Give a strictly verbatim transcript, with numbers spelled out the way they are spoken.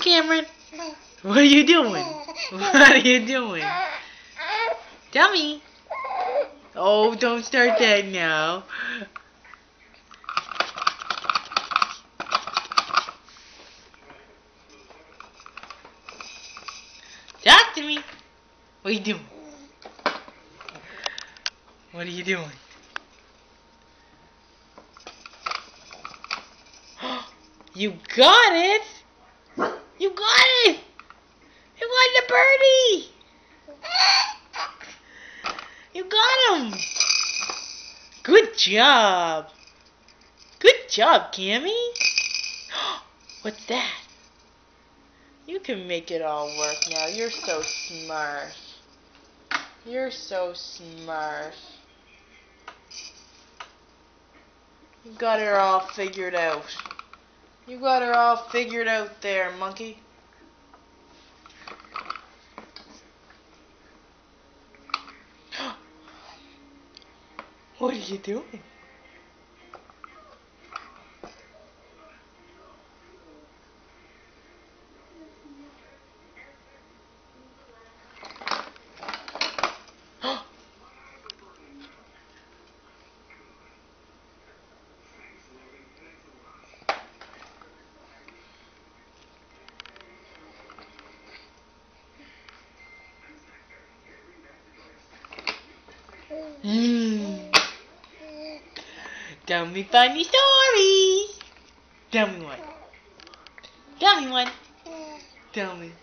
Cameron? What are you doing? What are you doing? Tell me. Oh, don't start that now. Talk to me. What are you doing? What are you doing? You got it! You got it! You got the birdie! You got him! Good job! Good job, Cammy! What's that? You can make it all work now. You're so smart. You're so smart. You got her all figured out. You got her all figured out there, monkey. What are you doing? Mm. Tell me funny stories. Tell me one. Tell me one. Tell me.